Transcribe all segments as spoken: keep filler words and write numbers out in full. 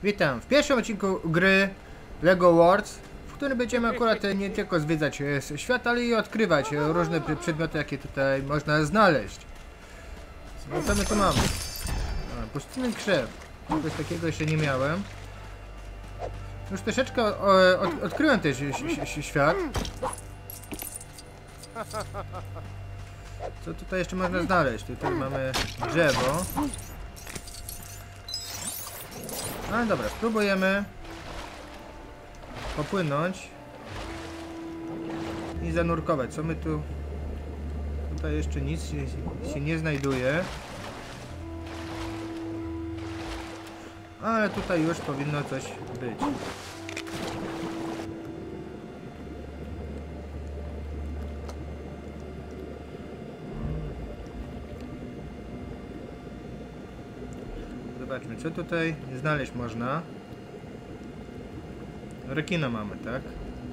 Witam w pierwszym odcinku gry LEGO Worlds, w którym będziemy akurat nie tylko zwiedzać świat, ale i odkrywać różne przedmioty, jakie tutaj można znaleźć. Co my tu mamy? A, pustynny krzew. Czegoś takiego jeszcze nie miałem. Już troszeczkę o, od, odkryłem też świat. Co tutaj jeszcze można znaleźć? Tutaj mamy drzewo. No dobra, spróbujemy popłynąć i zanurkować. Co my tu... Tutaj jeszcze nic się, się nie znajduje. Ale tutaj już powinno coś być. Zobaczmy, co tutaj znaleźć można. Rekina mamy, tak?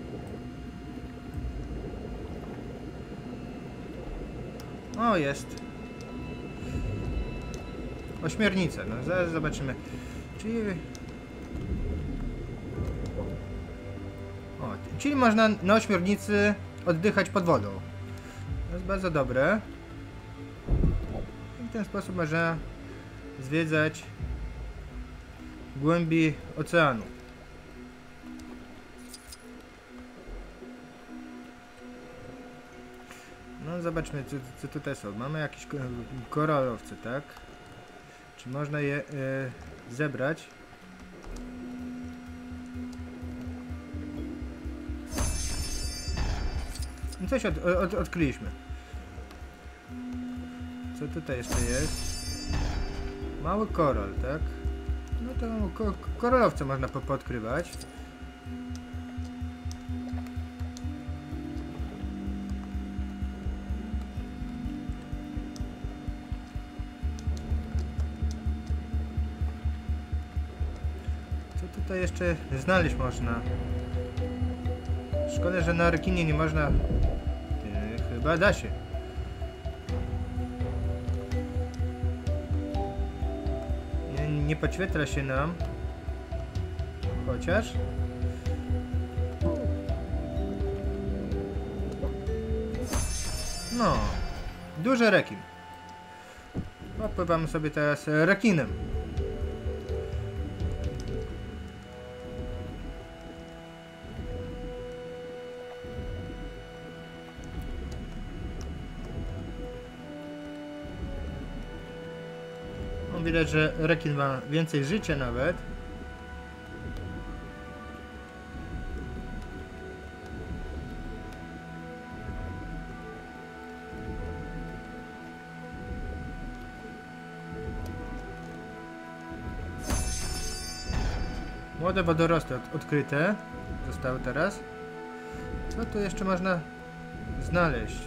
O, jest. Ośmiornica, no zaraz zobaczymy. Czyli... O, czyli można na ośmiornicy oddychać pod wodą. To jest bardzo dobre. I w ten sposób można zwiedzać głębi oceanu. No zobaczmy, co, co tutaj są. Mamy jakieś koralowce, tak? Czy można je e, zebrać? No coś od, od, odkryliśmy. Co tutaj jeszcze jest? Mały koral, tak? No to ko koralowce można po podkrywać. Co tutaj jeszcze znaleźć można? Szkoda, że na rekinie nie można... Ty, chyba da się. Nie podświetla się nam. Chociaż. No. Duży rekin. Popływamy sobie teraz rekinem. Widać, że rekin ma więcej życia nawet. Młode wodorosty od, odkryte zostały teraz. Co tu jeszcze można znaleźć?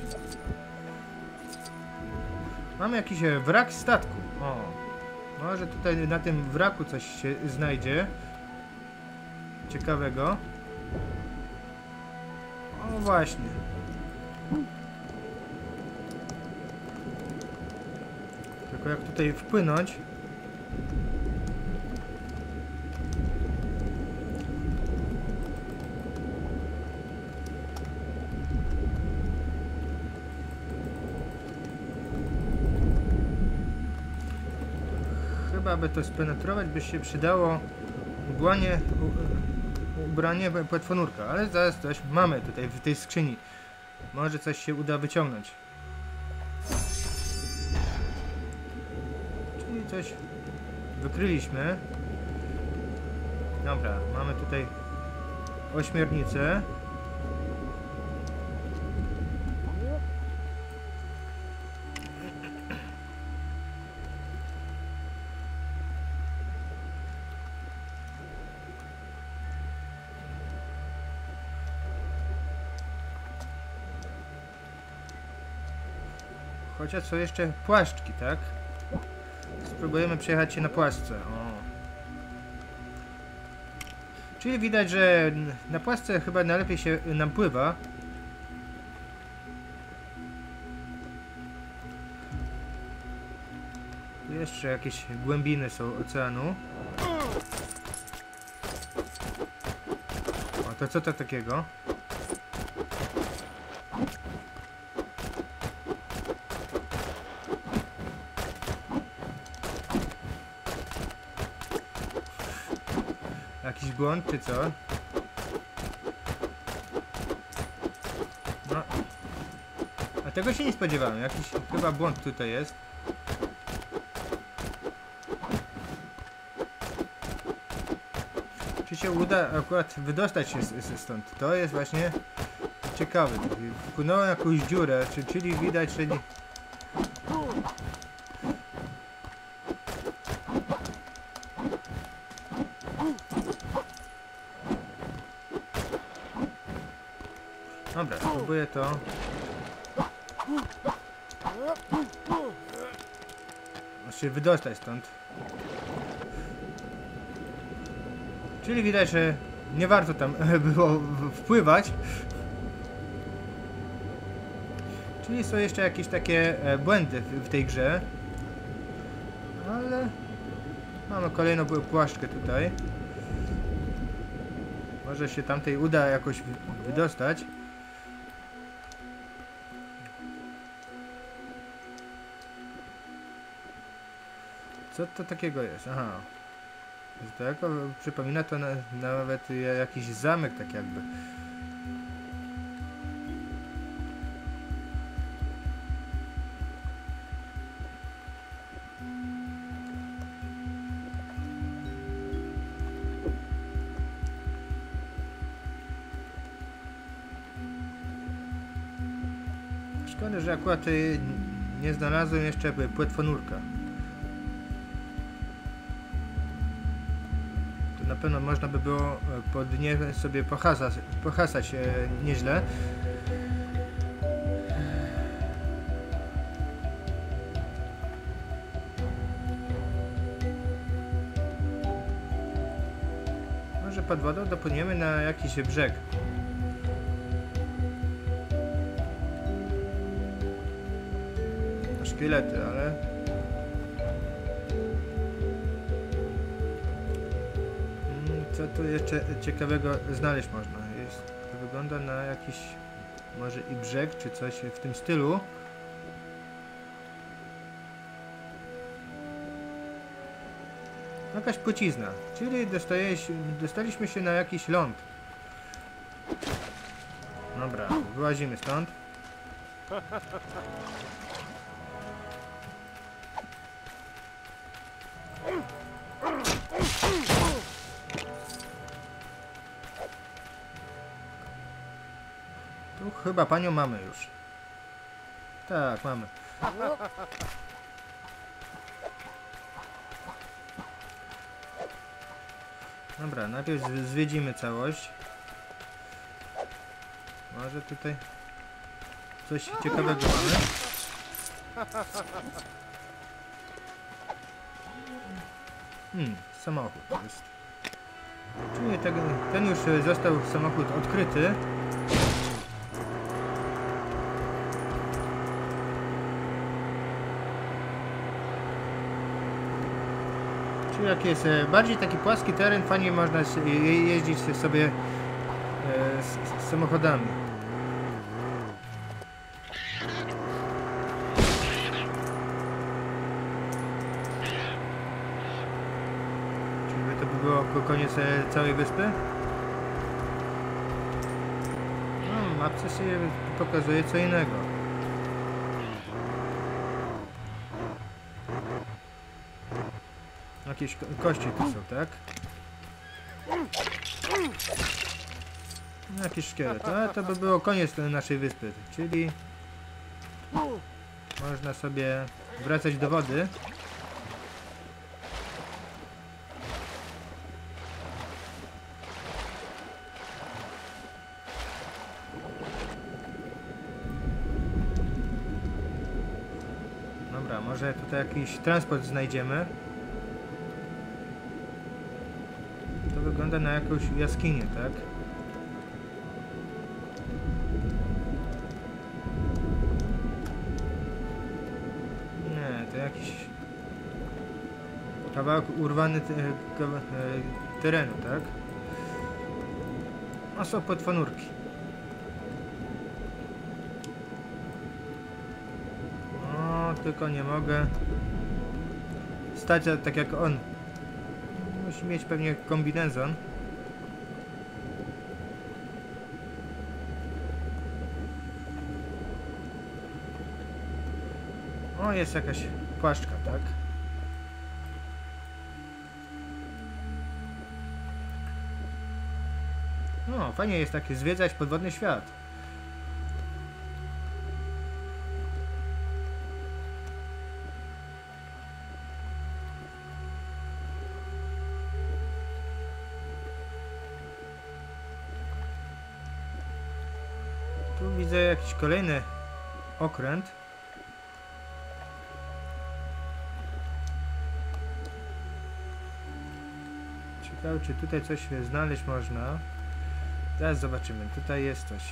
Mamy jakiś wrak statku. O. Może tutaj na tym wraku coś się znajdzie ciekawego. O właśnie. Tylko jak tutaj wpłynąć? Chyba, aby to spenetrować, by się przydało ubranie, ubranie płetwonurka, ale zaraz coś mamy tutaj w tej skrzyni. Może coś się uda wyciągnąć. Czyli coś wykryliśmy. Dobra, mamy tutaj ośmiornicę. Chociaż są jeszcze płaszczki, tak? Spróbujemy przejechać się na płaszczce. O. Czyli widać, że na płaszczce chyba najlepiej się nam pływa. Tu jeszcze jakieś głębiny są oceanu. To co to takiego? Jakiś błąd, czy co? No. A tego się nie spodziewałem. Jakiś chyba błąd tutaj jest. Czy się uda akurat wydostać się stąd? To jest właśnie ciekawe. Wpłynąłem jakąś dziurę, czy, czyli widać, że nie... Dobra, spróbuję to. Muszę się wydostać stąd. Czyli widać, że nie warto tam było wpływać. Czyli są jeszcze jakieś takie błędy w tej grze. Ale mamy kolejną płaszczkę tutaj. Może się tamtej uda jakoś wydostać. Co to takiego jest? Aha. To jako przypomina to na, nawet jakiś zamek tak jakby. Szkoda, że akurat nie znalazłem jeszcze płetwonurka. Na pewno można by było pod nie sobie pohasać, pohasać e, nieźle. Może pod wodą dopłyniemy na jakiś brzeg. To szkielety, ale... Co tu jeszcze ciekawego znaleźć można? Jest, to wygląda na jakiś może i brzeg, czy coś w tym stylu. Jakaś płcizna, czyli dostaliśmy się na jakiś ląd. Dobra, wyłazimy stąd. Tu chyba panią mamy już. Tak, mamy. Dobra, najpierw zwiedzimy całość. Może tutaj coś ciekawego mamy. Hmm, samochód jest. Czyli ten, ten już został samochód odkryty. Czyli jak jest bardziej taki płaski teren, fajnie można jeździć sobie z, z samochodami. Czyli to by było koniec całej wyspy? No, mapce się pokazuje co innego. Jakieś ko kości tu są, tak? Jakiś szkielet, ale to by było koniec naszej wyspy, czyli można sobie wracać do wody. Dobra, może tutaj jakiś transport znajdziemy. To wygląda na jakąś jaskinię, tak? Nie, to jakiś kawałek urwany te, kawa, terenu, tak? A są płetwonurki. O, tylko nie mogę stać tak jak on. Musi mieć pewnie kombinezon. O, jest jakaś płaszczka, tak? No, fajnie jest takie zwiedzać podwodny świat. Tu widzę jakiś kolejny okręt. Ciekawe, czy tutaj coś znaleźć można. Zaraz zobaczymy. Tutaj jest coś.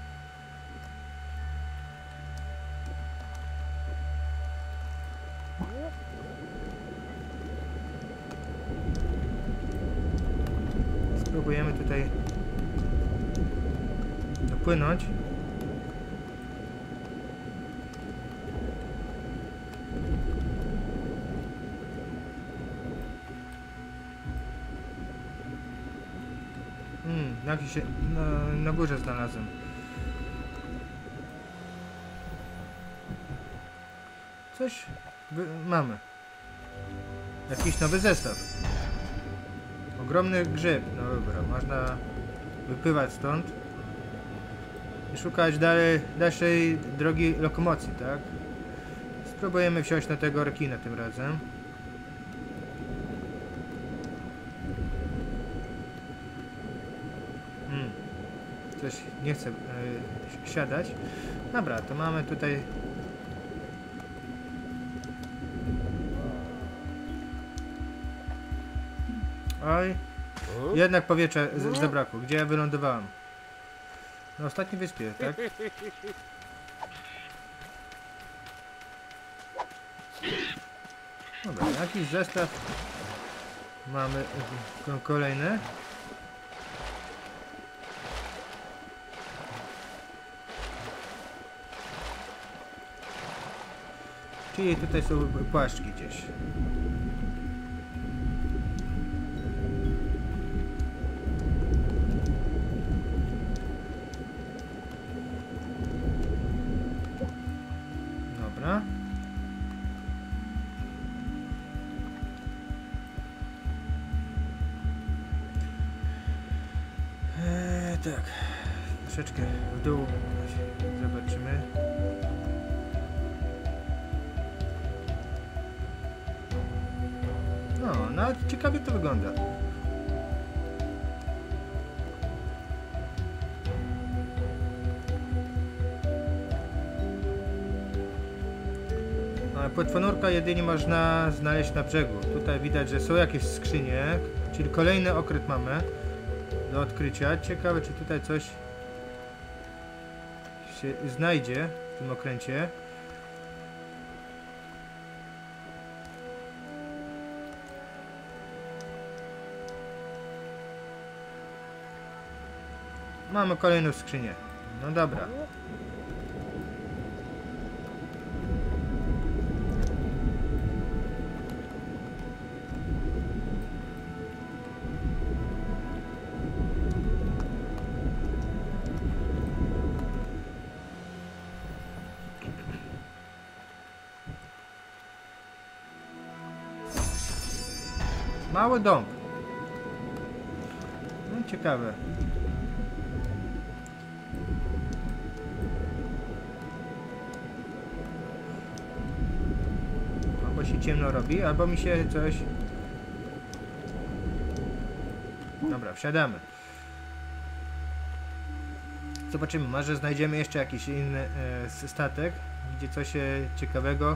Spróbujemy tutaj dopłynąć. Hmm, jakiś na, na górze znalazłem. Coś wy, mamy. Jakiś nowy zestaw. Ogromny grzyb. No dobra, można wypływać stąd i szukać dalej, dalszej drogi lokomocji, tak? Spróbujemy wsiąść na tego rekina tym razem. Hmm. Coś nie chce yy, siadać. Dobra, to mamy tutaj oj, jednak powietrza z, zabrakło. Gdzie ja wylądowałem? Na ostatniej wyspie, tak? Dobra, jakiś zestaw mamy y, kolejny. Czyli tutaj są płaszczki gdzieś. Dobra. Eee, tak. Troszeczkę w dół. Zobaczymy. No, nawet ciekawie to wygląda. Ale płetwonurka jedynie można znaleźć na brzegu. Tutaj widać, że są jakieś skrzynie, czyli kolejny okręt mamy do odkrycia. Ciekawe, czy tutaj coś się znajdzie w tym okręcie. Mamy kolejną skrzynię. No dobra. Mały dom. No ciekawe. Albo się ciemno robi, albo mi się coś... Dobra, wsiadamy. Zobaczymy, może znajdziemy jeszcze jakiś inny e, statek, gdzie coś e, ciekawego.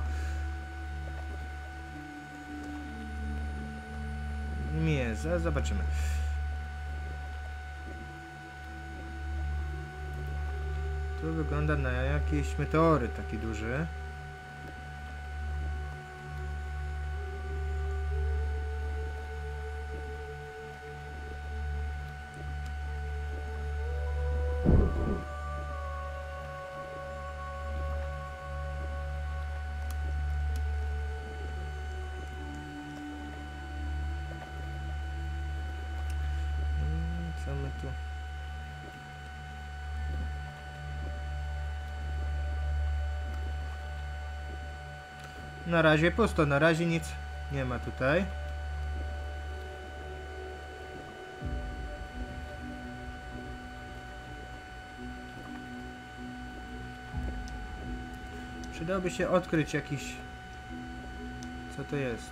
Nie, zaraz zobaczymy. Tu wygląda na jakiś meteoryt taki duży. mamy tu? Na razie pusto, na razie nic nie ma tutaj. Przydałoby się odkryć jakiś... Co to jest?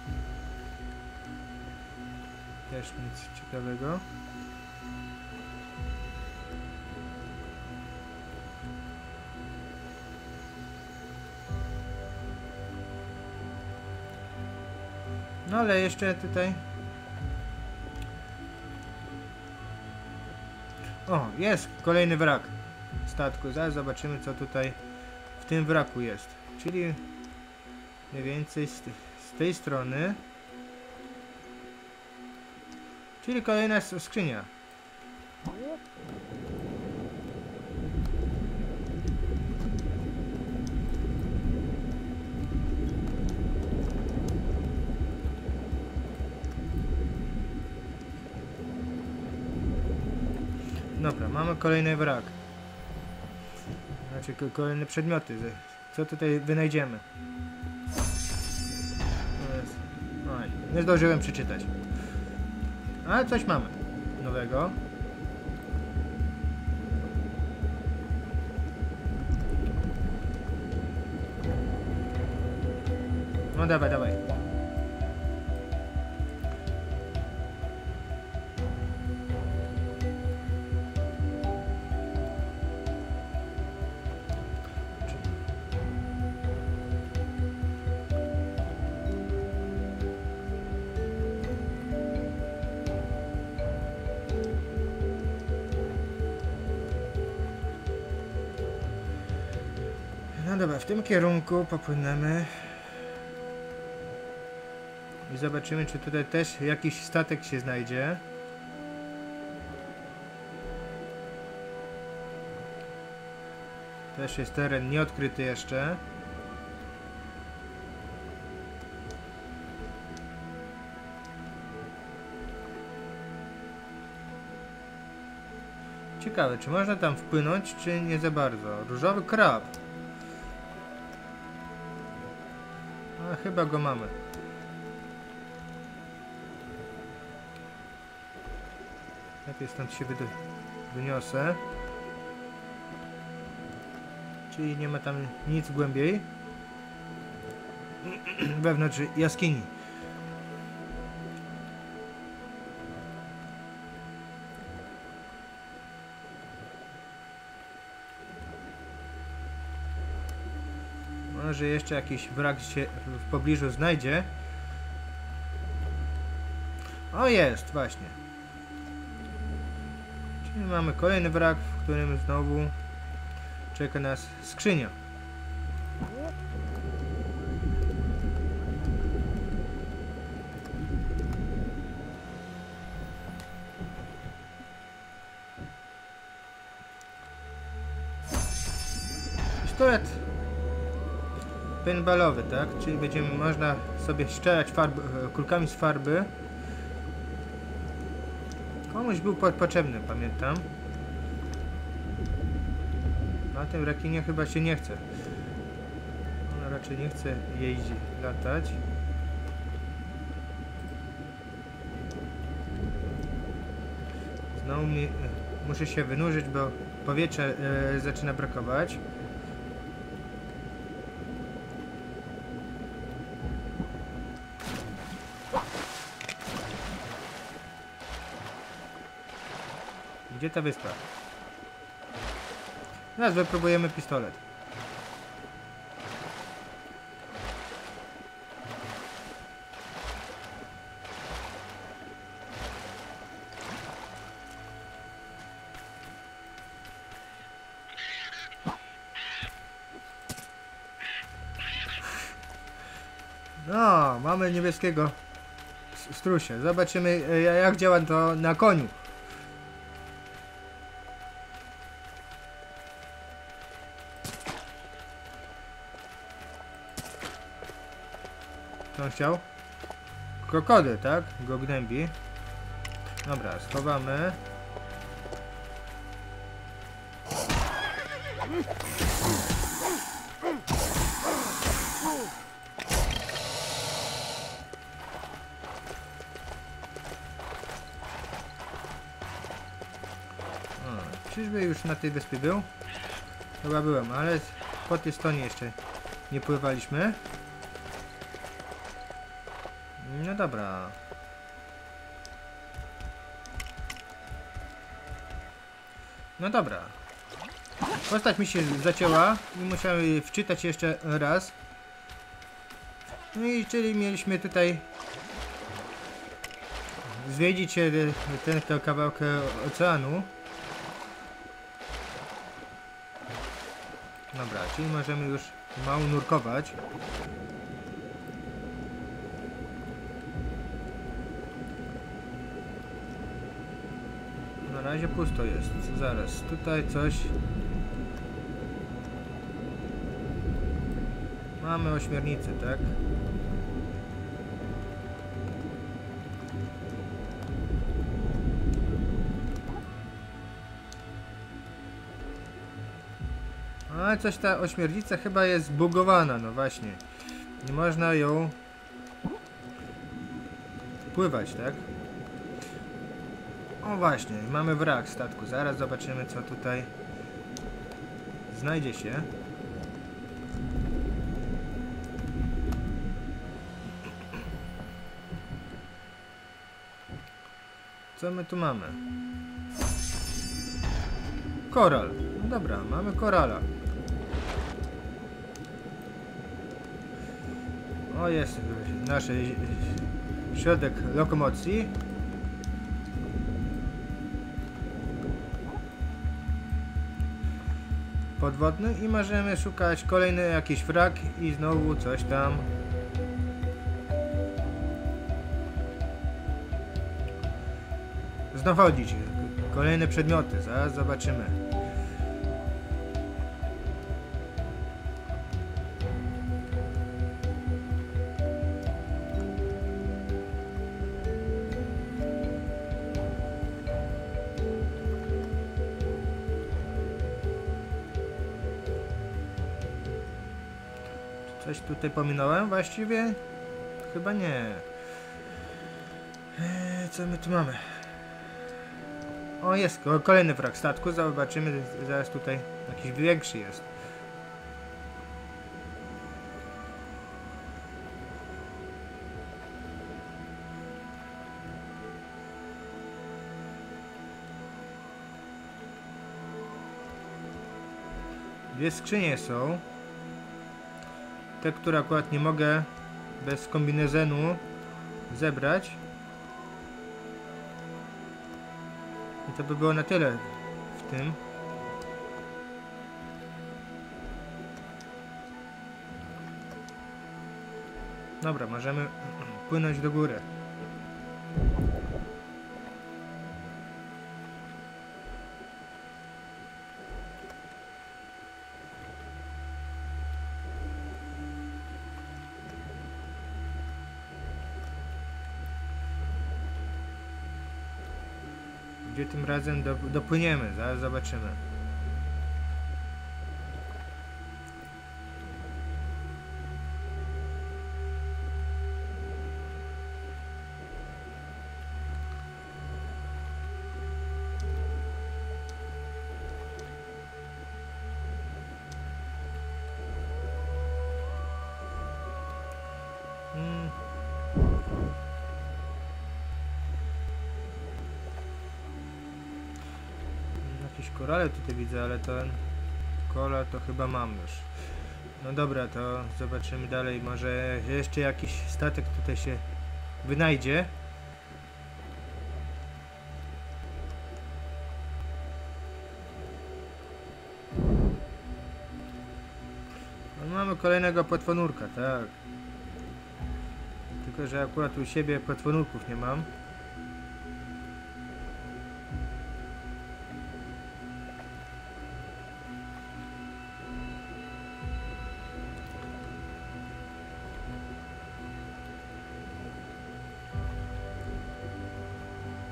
Też nic ciekawego. No ale jeszcze tutaj... O, jest kolejny wrak statku. Zaraz zobaczymy, co tutaj w tym wraku jest. Czyli mniej więcej z, z tej strony. Czyli kolejna skrzynia. Dobra, mamy kolejny wrak. Znaczy kolejne przedmioty. Co tutaj wynajdziemy? Oj, nie zdążyłem przeczytać. Ale coś mamy nowego. No dawaj, dawaj. No dobra, w tym kierunku popłynemy i zobaczymy, czy tutaj też jakiś statek się znajdzie. Też jest teren nieodkryty jeszcze. Ciekawe, czy można tam wpłynąć, czy nie za bardzo. Różowy krab. A chyba go mamy. Najpierw stąd się wyniosę. Czyli nie ma tam nic głębiej. Wewnątrz jaskini. Może jeszcze jakiś wrak się w pobliżu znajdzie. O, jest, właśnie. Czyli mamy kolejny wrak, w którym znowu czeka nas skrzynia. Pistolet paintballowy, tak? Czyli będziemy można sobie strzelać farby, kulkami z farby. Komuś był potrzebny, pamiętam. Na tym rekinie chyba się nie chce. Ona raczej nie chce jeździć, latać. Znowu mi, muszę się wynurzyć, bo powietrza e, zaczyna brakować. Gdzie ta wyspa? Teraz wypróbujemy pistolet. No, mamy niebieskiego strusia. Zobaczymy, jak działa to na koniu. Co on chciał? Krokodyl, tak? Go gnębi. Dobra, schowamy. Czyżby już na tej wyspie był? Chyba byłem, ale po tej stronie jeszcze nie pływaliśmy. No dobra. No dobra. Postać mi się zacięła i musiałem wczytać jeszcze raz. No i czyli mieliśmy tutaj zwiedzić ten, ten kawałek oceanu. Dobra, czyli możemy już mało nurkować. Na razie pusto jest. Zaraz, tutaj coś. Mamy ośmiornicę, tak? Ale coś ta ośmiornica chyba jest zbugowana, no właśnie. Nie można ją pływać, tak? O właśnie, mamy wrak statku. Zaraz zobaczymy, co tutaj znajdzie się. Co my tu mamy? Koral. No dobra, mamy korala. O, jest nasz środek lokomocji. Podwodny i możemy szukać kolejny jakiś wrak i znowu coś tam. Znachodzić kolejne przedmioty, zaraz zobaczymy. Coś tutaj pominąłem właściwie? Chyba nie. Eee, co my tu mamy? O, jest kolejny wrak statku. Zobaczymy, zaraz tutaj jakiś większy jest. Dwie skrzynie są. Te, które akurat nie mogę bez kombinezonu zebrać. I to by było na tyle w tym. Dobra, możemy płynąć do góry. Gdzie tym razem do, dopłyniemy? Zaraz zobaczymy. Hmm. Jakieś korale tutaj widzę, ale ten koral to chyba mam już. No dobra, to zobaczymy dalej. Może jeszcze jakiś statek tutaj się wynajdzie. No, mamy kolejnego płetwonurka, tak. Tylko że akurat u siebie płetwonurków nie mam.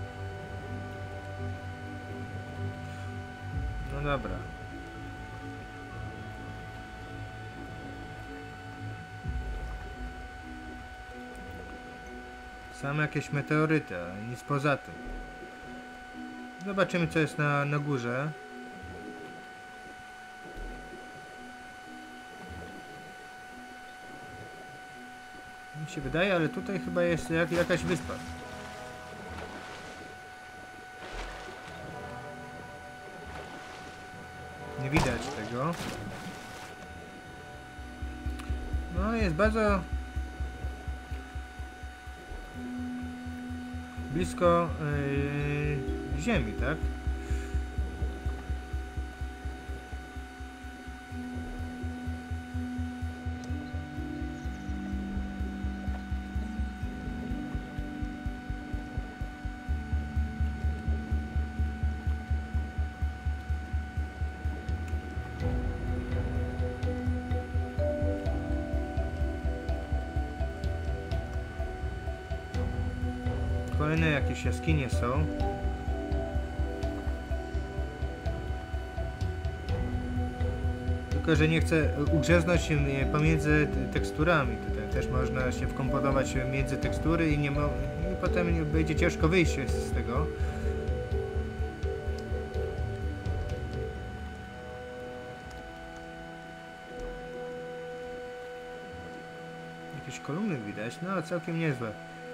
No dobra. Same jakieś meteoryty, ale nic poza tym. Zobaczymy, co jest na, na górze. Mi się wydaje, ale tutaj chyba jest jak, jakaś wyspa. Nie widać tego. No, jest bardzo blisko yy, Ziemi, tak? Kolejne jakieś jaskinie są. Tylko że nie chcę ugrzeznąć się pomiędzy teksturami. Tutaj też można się wkomponować między tekstury i, nie mo i potem będzie ciężko wyjść z tego. Jakieś kolumny widać, no całkiem niezłe.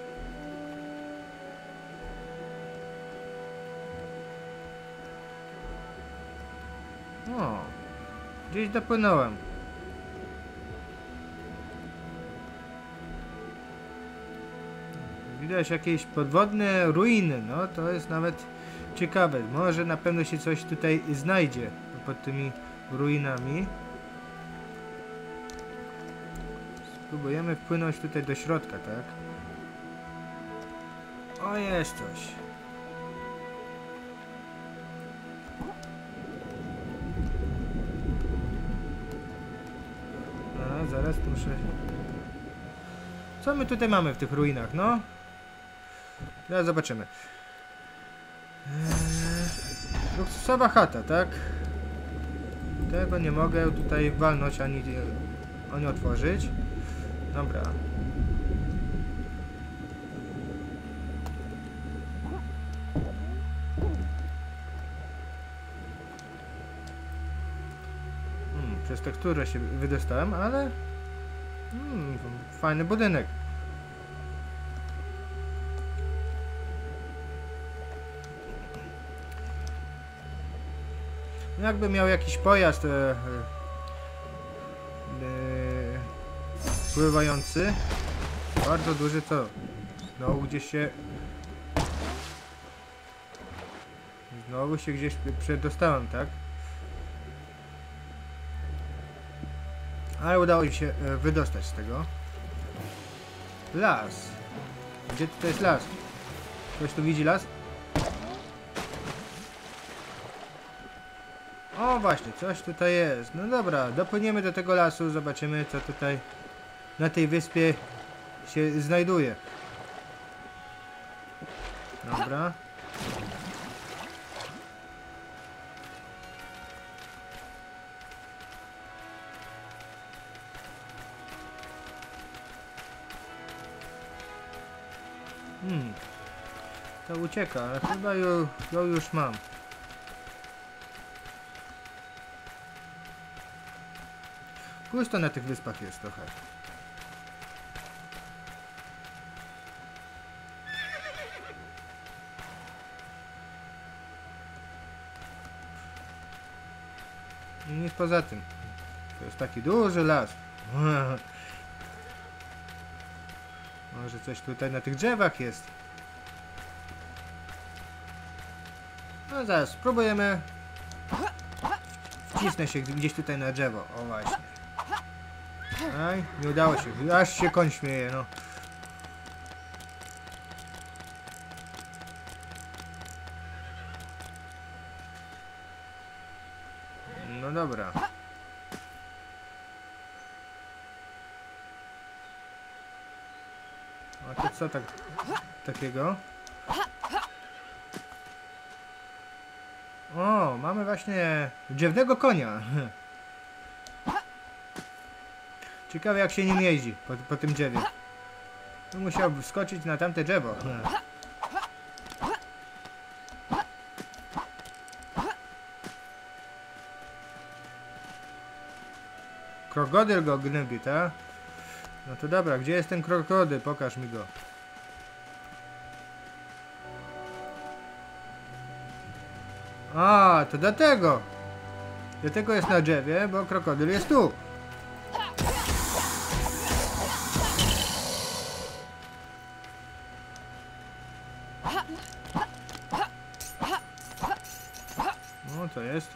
O, gdzieś dopłynąłem. Widać jakieś podwodne ruiny, no to jest nawet ciekawe. Może na pewno się coś tutaj znajdzie pod tymi ruinami. Spróbujemy wpłynąć tutaj do środka, tak? O, jest coś. A, zaraz muszę... Co my tutaj mamy w tych ruinach, no? Teraz zobaczymy. Eee, luksusowa chata, tak? Tego nie mogę tutaj walnąć ani, ani otworzyć. Dobra. Hmm, przez teksturę się wydostałem, ale... Hmm, fajny budynek. Jakby miał jakiś pojazd e, e, pływający, bardzo duży, co? Znowu gdzieś się znowu się gdzieś przedostałem, tak? Ale udało mi się e, wydostać z tego. Las. Gdzie tutaj jest las? Ktoś tu widzi las? O właśnie, coś tutaj jest. No dobra, dopłyniemy do tego lasu, zobaczymy co tutaj na tej wyspie się znajduje. Dobra. Hmm. To ucieka, ale chyba ją, ją już mam. Pusto na tych wyspach jest trochę. I nic poza tym. To jest taki duży las. Może coś tutaj na tych drzewach jest. No zaraz, spróbujemy. Wcisnę się gdzieś tutaj na drzewo. O właśnie. Aj, nie udało się. Aż się koń śmieje, no. No dobra. A to co tak takiego? O, mamy właśnie drzewnego konia. Ciekawe jak się nim jeździ po, po tym drzewie. Musiał wskoczyć na tamte drzewo. Krokodyl go gnębi, tak? No to dobra, gdzie jest ten krokodyl? Pokaż mi go. A, to dlatego. Dlatego jest na drzewie, bo krokodyl jest tu. No to jest.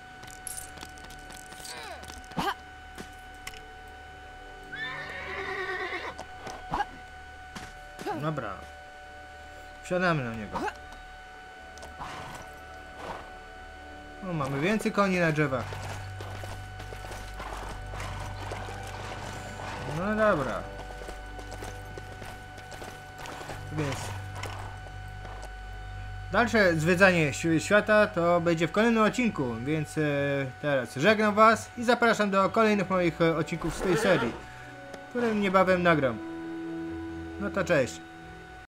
Dobra. Wsiadamy na niego. O, mamy więcej koni na drzewach. No dobra. Więc dalsze zwiedzanie świata to będzie w kolejnym odcinku, więc e, teraz żegnam was i zapraszam do kolejnych moich e, odcinków z tej serii, które niebawem nagram. No to cześć.